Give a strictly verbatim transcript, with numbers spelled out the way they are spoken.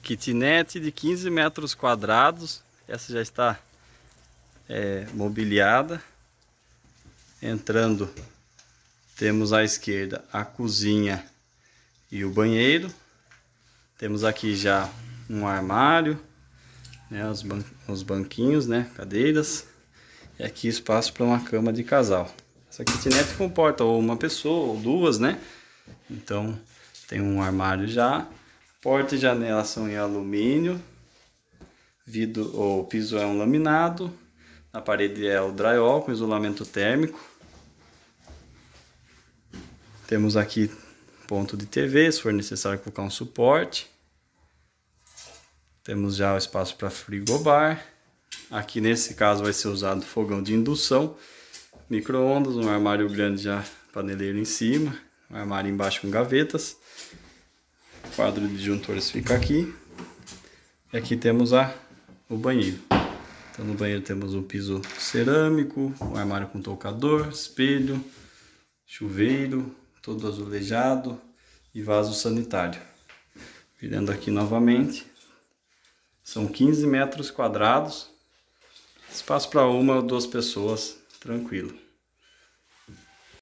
Kitnet de quinze metros quadrados. Essa já está é, mobiliada. Entrando, temos à esquerda a cozinha e o banheiro. Temos aqui já um armário, né, os, ban os banquinhos, né, cadeiras. E aqui espaço para uma cama de casal. Essa kitnet comporta ou uma pessoa ou duas, né? Então tem um armário já. Porta e janela são em alumínio. Vidro, o piso é um laminado. Na parede é o drywall com isolamento térmico. Temos aqui ponto de T V, se for necessário colocar um suporte. Temos já o espaço para frigobar. Aqui nesse caso vai ser usado fogão de indução, micro-ondas, um armário grande já, paneleiro em cima, um armário embaixo com gavetas. O quadro de disjuntores fica aqui. E aqui temos a, o banheiro. Então no banheiro temos um piso cerâmico, um armário com toucador, espelho, chuveiro, todo azulejado e vaso sanitário. Virando aqui novamente, são quinze metros quadrados, espaço para uma ou duas pessoas, tranquilo.